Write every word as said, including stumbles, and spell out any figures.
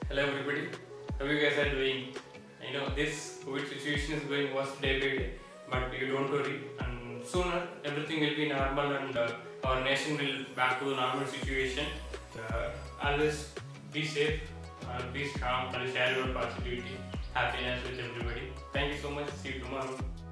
Hello everybody, how you guys are doing? I know this COVID situation is going worse day by day, but you don't worry, and sooner everything will be normal and uh, our nation will back to the normal situation. Uh, always be safe, uh, be strong, and share your positivity, happiness with everybody. Thank you so much. See you tomorrow.